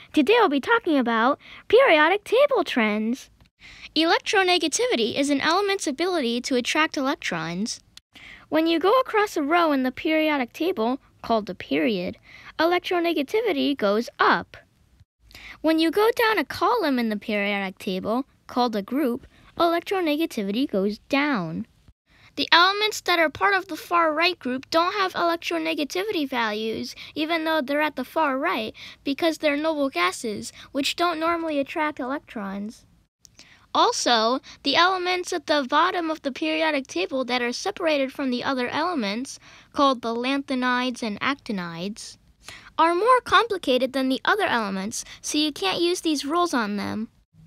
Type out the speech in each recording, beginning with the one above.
Today I'll be talking about periodic table trends. Electronegativity is an element's ability to attract electrons. When you go across a row in the periodic table, called the period, electronegativity goes up. When you go down a column in the periodic table, called a group, electronegativity goes down. The elements that are part of the far right group don't have electronegativity values, even though they're at the far right, because they're noble gases, which don't normally attract electrons. Also, the elements at the bottom of the periodic table that are separated from the other elements, called the lanthanides and actinides, are more complicated than the other elements, so you can't use these rules on them.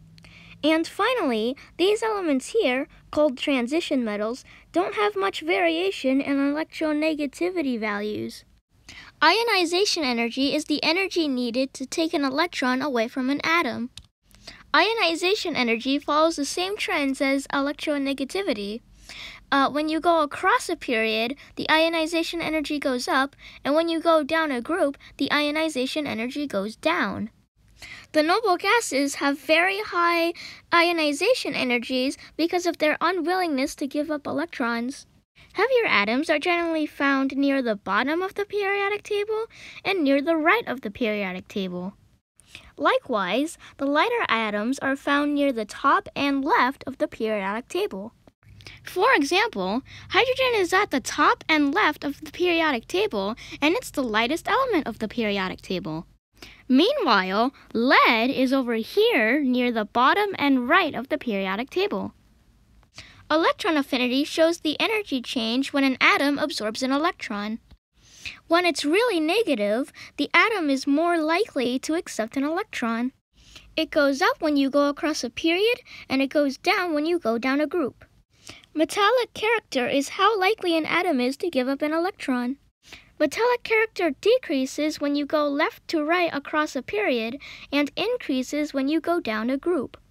And finally, these elements here, called transition metals, don't have much variation in electronegativity values. Ionization energy is the energy needed to take an electron away from an atom. Ionization energy follows the same trends as electronegativity. When you go across a period, the ionization energy goes up, and when you go down a group, the ionization energy goes down. The noble gases have very high ionization energies because of their unwillingness to give up electrons. Heavier atoms are generally found near the bottom of the periodic table and near the right of the periodic table. Likewise, the lighter atoms are found near the top and left of the periodic table. For example, hydrogen is at the top and left of the periodic table, and it's the lightest element of the periodic table. Meanwhile, lead is over here near the bottom and right of the periodic table. Electron affinity shows the energy change when an atom absorbs an electron. When it's really negative, the atom is more likely to accept an electron. It goes up when you go across a period, and it goes down when you go down a group. Metallic character is how likely an atom is to give up an electron. Metallic character decreases when you go left to right across a period and increases when you go down a group.